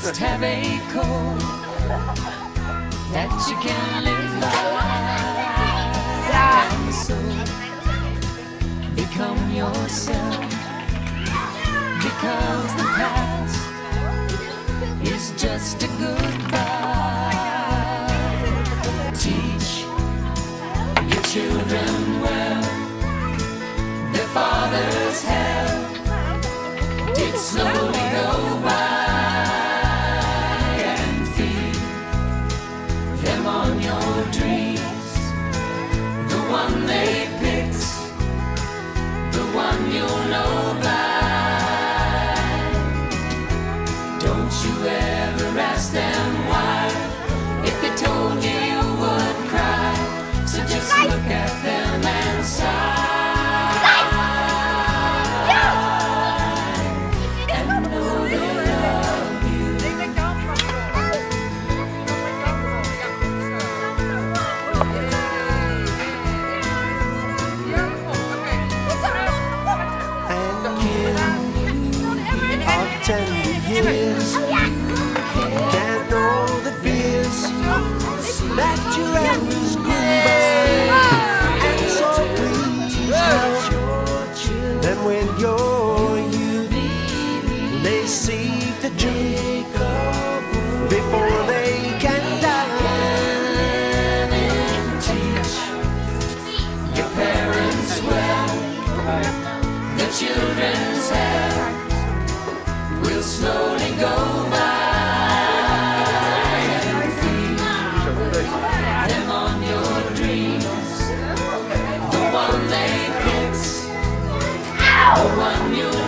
must have a code that you can live by, and so become yourself, because the past is just a goodbye. Teach your children well, their father's hell did slowly go by, and feed them on your dreams, the one they picked, the one you'll know blind. Don't you ever ask them why, if they told you you would cry, so just look at them and sigh. Tender years can't know the fears that your elders grew by, and so please help them with your youth. They seek the truth before they can die. Teach your parents well, the children's hair will slowly go by, and feed them on your dreams, the one they picked, the one you